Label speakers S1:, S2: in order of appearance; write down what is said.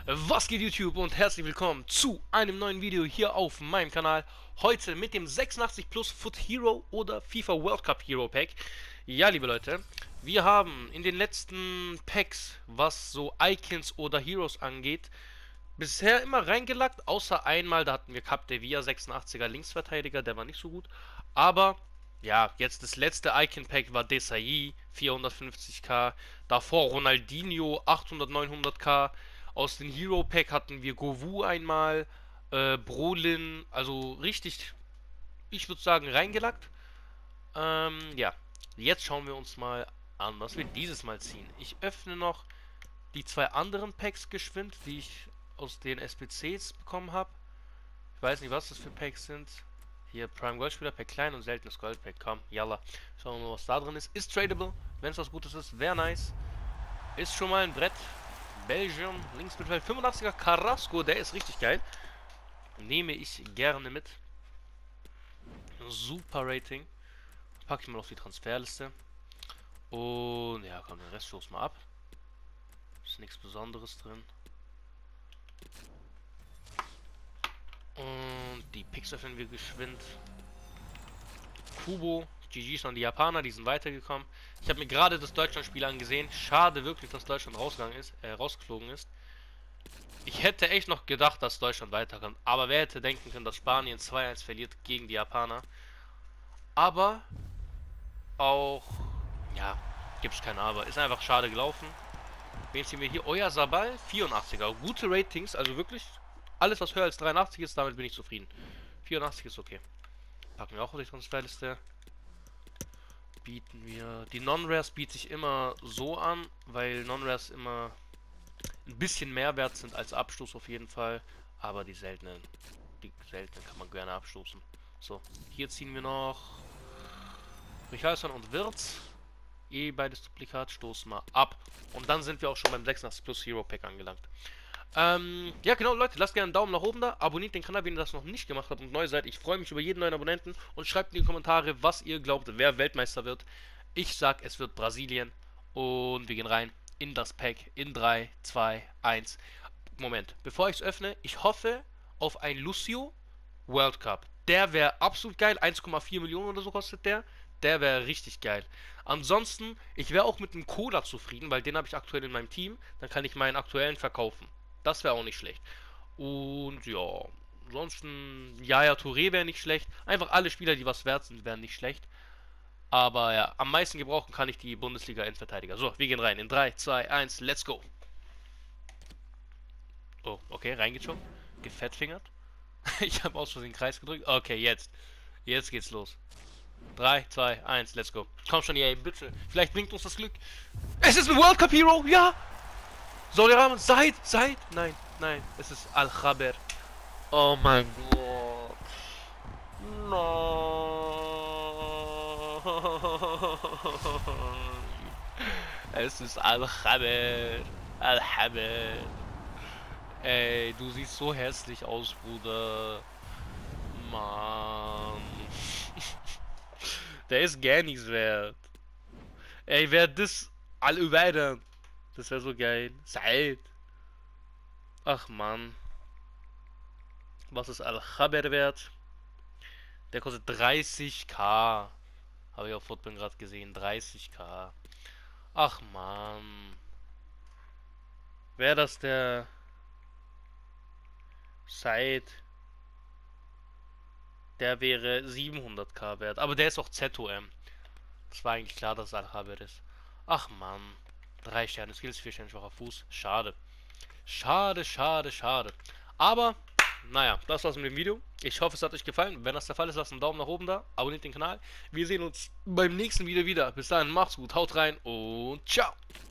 S1: Was geht YouTube und herzlich willkommen zu einem neuen Video hier auf meinem Kanal. Heute mit dem 86 Plus Foot Hero oder FIFA World Cup Hero Pack. Ja, liebe Leute, wir haben in den letzten Packs, was so Icons oder Heroes angeht, bisher immer reingelackt, außer einmal, da hatten wir Capdevia 86er Linksverteidiger, der war nicht so gut. Aber ja, jetzt das letzte Icon Pack war Desailly 450k, davor Ronaldinho 800, 900k. Aus dem Hero Pack hatten wir Govou einmal, Brolin, also richtig, ich würde sagen, reingelackt. Ja, jetzt schauen wir uns mal an, was wir dieses Mal ziehen. Ich öffne noch die zwei anderen Packs geschwind, die ich aus den SBCs bekommen habe. Ich weiß nicht, was das für Packs sind. Hier Prime Goldspieler Pack klein und seltenes Gold Pack. Komm, yalla. Schauen wir mal, was da drin ist. Ist tradable, wenn es was Gutes ist, wäre nice. Ist schon mal ein Brett. Belgium, Linksmittelfeld 85er Carrasco, der ist richtig geil. Nehme ich gerne mit. Super Rating. Packe ich mal auf die Transferliste. Und ja, komm, den Rest stoß mal ab. Ist nichts Besonderes drin. Und die Picks öffnen wir geschwind. Kubo, GG's an die Japaner, die sind weitergekommen. Ich habe mir gerade das Deutschland-Spiel angesehen. Schade wirklich, dass Deutschland rausgeflogen ist. Ich hätte echt noch gedacht, dass Deutschland weiterkommt. Aber wer hätte denken können, dass Spanien 2-1 verliert gegen die Japaner. Aber auch, ja, gibt's kein Aber. Ist einfach schade gelaufen. Wen ziehen wir hier? Oyarzabal, 84er. Gute Ratings, also wirklich alles, was höher als 83 ist, damit bin ich zufrieden. 84 ist okay. Packen wir auch auf die Transferliste. Bieten wir. Die Non-Rares biete ich immer so an, weil Non-Rares immer ein bisschen mehr wert sind als Abstoß auf jeden Fall. Aber die seltenen kann man gerne abstoßen. So, hier ziehen wir noch Richarlison und Wirtz. Beides Duplikat, stoßen wir ab. Und dann sind wir auch schon beim 86 Plus Hero Pack angelangt. Ja genau Leute, lasst gerne einen Daumen nach oben da, abonniert den Kanal, wenn ihr das noch nicht gemacht habt und neu seid. Ich freue mich über jeden neuen Abonnenten und schreibt in die Kommentare, was ihr glaubt, wer Weltmeister wird. Ich sag, es wird Brasilien und wir gehen rein in das Pack in 3, 2, 1. Moment, bevor ich es öffne, ich hoffe auf ein Lucio World Cup. Der wäre absolut geil, 1,4 Millionen oder so kostet der. Der wäre richtig geil. Ansonsten, ich wäre auch mit einem Cola zufrieden, weil den habe ich aktuell in meinem Team. Dann kann ich meinen aktuellen verkaufen. Das wäre auch nicht schlecht. Und ja, ansonsten, Yaya Touré wäre nicht schlecht. Einfach alle Spieler, die was wert sind, wären nicht schlecht. Aber ja, am meisten gebrauchen kann ich die Bundesliga-Endverteidiger. So, wir gehen rein. In 3, 2, 1, let's go. Oh, okay, reingeht schon. Gefettfingert. Ich habe aus Versehen den Kreis gedrückt. Okay, jetzt. Jetzt geht's los. 3, 2, 1, let's go. Komm schon, ey, bitte. Vielleicht bringt uns das Glück. Es ist ein World Cup Hero, ja! Soleramen, seid! Nein, es ist Al-Khaber. Oh mein Gott. Nein. Es ist Al-Khaber. Al-Khaber. Ey, du siehst so hässlich aus, Bruder. Mann. Der ist gar nichts wert. Ey, wer das Al-Ubaida. Das wäre so geil. Said. Ach man. Was ist Al-Khaber wert? Der kostet 30k. Habe ich auf Football gerade gesehen. 30k. Ach man. Wäre das der Said? Der wäre 700k wert. Aber der ist auch ZOM. Das war eigentlich klar, dass es Al-Khaber ist. Ach man. 3 Sterne Skills, 4 Sterne schwacher Fuß. Schade. Schade. Aber, naja, das war's mit dem Video. Ich hoffe, es hat euch gefallen. Wenn das der Fall ist, lasst einen Daumen nach oben da. Abonniert den Kanal. Wir sehen uns beim nächsten Video wieder. Bis dahin, macht's gut, haut rein und ciao.